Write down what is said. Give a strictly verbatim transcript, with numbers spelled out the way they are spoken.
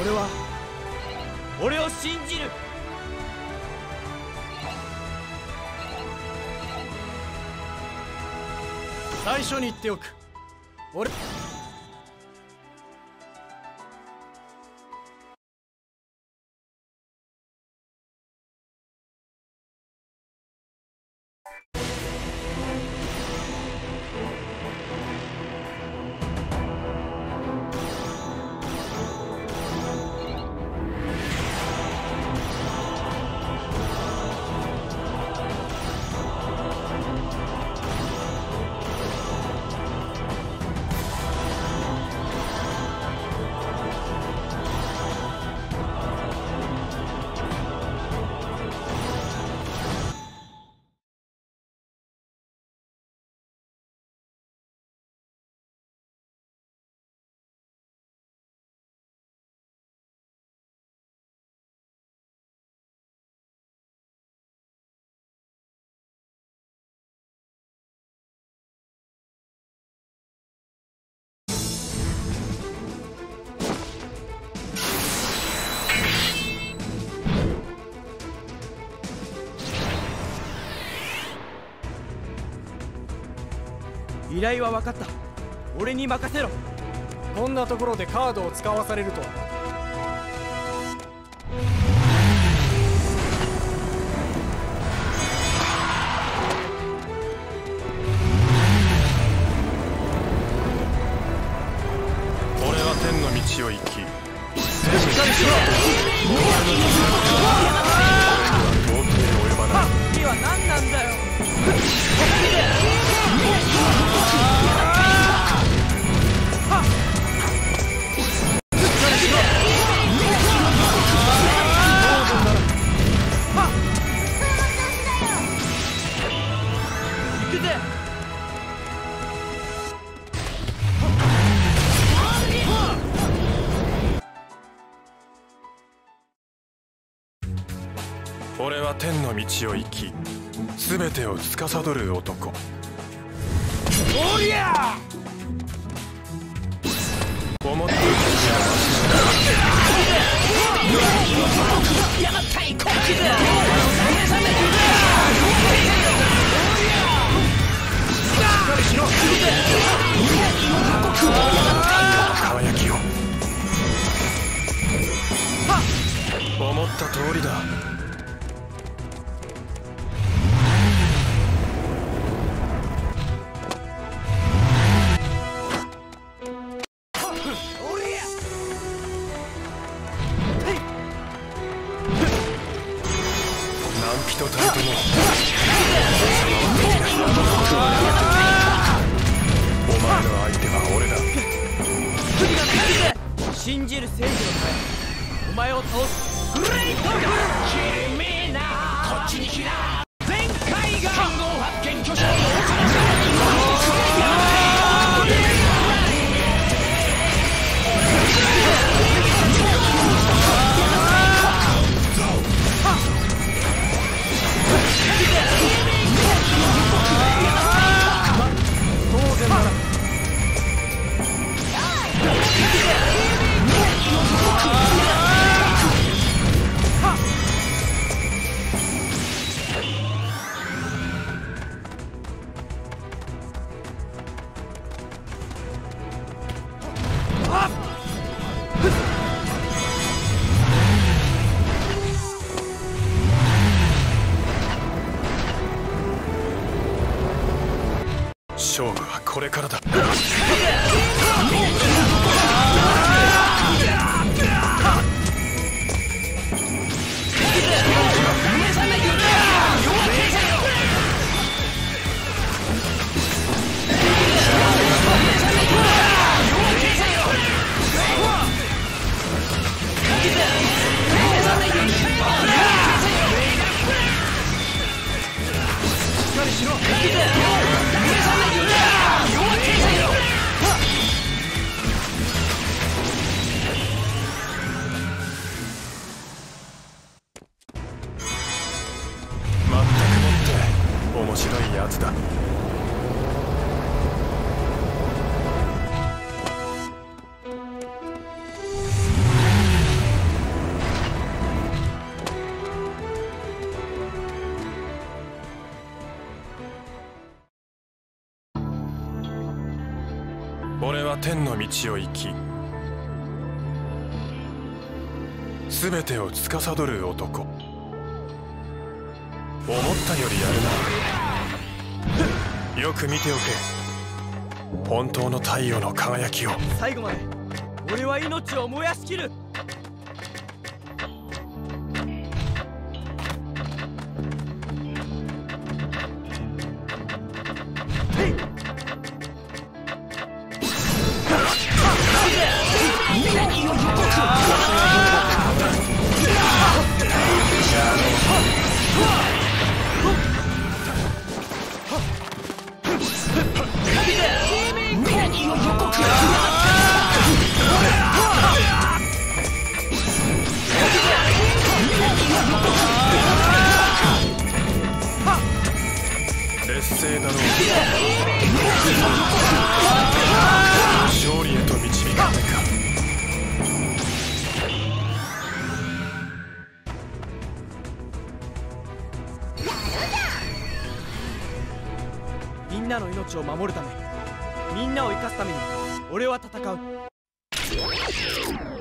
俺は俺を信じる。最初に言っておく。俺依頼は分かった。俺に任せろ。こんなところでカードを使わされるとは。 俺は天の道を行き、しっかりしろ。 到底及ばない。 次は何なんだよ。 俺は天の道を行き、全てを司る男。 おりゃ思っていやったいこっちだ。 輝きを思った通りだ。何人たりともお前の相手は俺だ。 信じる正義のためお前を倒す。グレイト君なこっちに来な。全海岸の発見巨匠当然だな。 勝負はこれからだ。面白いやつだ。 天の道を行き全てを司る男。思ったよりやるな。よく見ておけ、本当の太陽の輝きを。 最後まで俺は命を燃やしきる。 劣勢だろう。勝利へと導くためか。 みんなの命を守るため、みんなを生かすために俺は戦う。